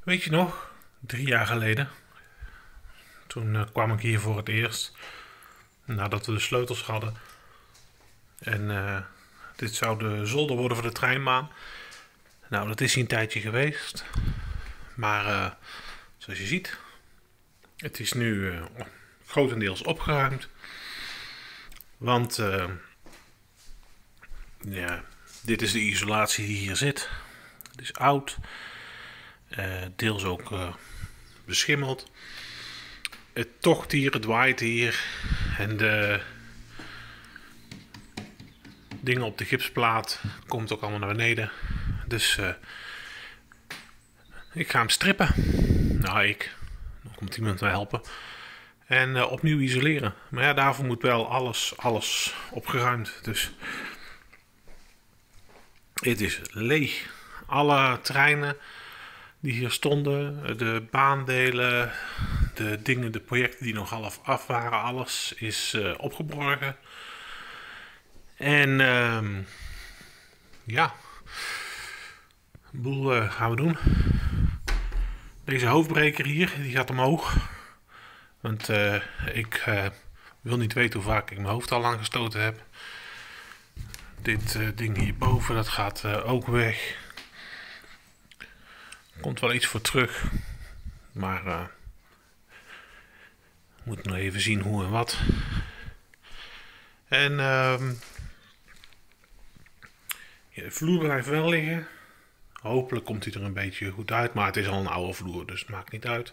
Weet je nog, 3 jaar geleden, toen kwam ik hier voor het eerst, nadat we de sleutels hadden. En dit zou de zolder worden voor de treinbaan. Nou, dat is hier een tijdje geweest. Maar zoals je ziet, het is nu grotendeels opgeruimd. Want ja, dit is de isolatie die hier zit. Het is oud. Deels ook beschimmeld. Het tocht hier, het waait hier. En de dingen op de gipsplaat komt ook allemaal naar beneden. Dus ik ga hem strippen. Nou, nog komt iemand me helpen. En opnieuw isoleren. Maar ja, daarvoor moet wel alles opgeruimd. Dus het is leeg. Alle treinen die hier stonden, de baandelen, de dingen, de projecten die nog half af waren, alles is opgeborgen. En ja, een boel gaan we doen. Deze hoofdbreker hier, die gaat omhoog. Want ik wil niet weten hoe vaak ik mijn hoofd al aangestoten heb. Dit ding hierboven, dat gaat ook weg. Er komt wel iets voor terug. Maar moet nog even zien hoe en wat. En ja, de vloer blijft wel liggen. Hopelijk komt hij er een beetje goed uit. Maar het is al een oude vloer, dus het maakt niet uit.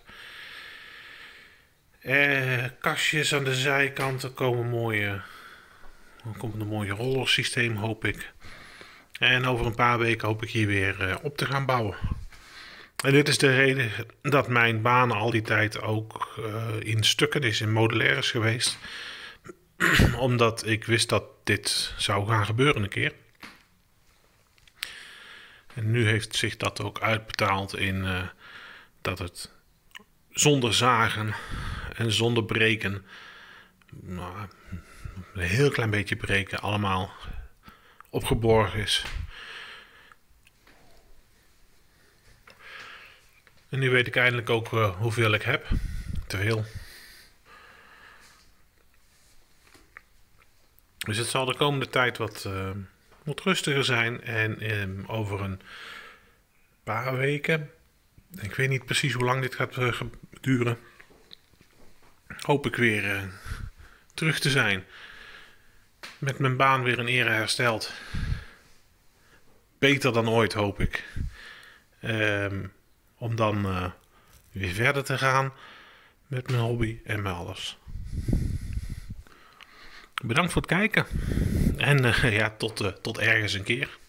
Kastjes aan de zijkanten komen dan komt een mooie rollersysteem, hoop ik. En over een paar weken hoop ik hier weer op te gaan bouwen. En dit is de reden dat mijn baan al die tijd ook in stukken is, in modulair is geweest. Omdat ik wist dat dit zou gaan gebeuren een keer. En nu heeft zich dat ook uitbetaald in dat het zonder zagen en zonder breken, nou, een heel klein beetje breken, allemaal opgeborgen is. En nu weet ik eindelijk ook hoeveel ik heb. Te veel. Dus het zal de komende tijd wat rustiger zijn. En over een paar weken, ik weet niet precies hoe lang dit gaat duren, hoop ik weer terug te zijn. Met mijn baan weer in ere hersteld. Beter dan ooit, hoop ik. Om dan weer verder te gaan met mijn hobby en met alles. Bedankt voor het kijken. En ja, tot ergens een keer.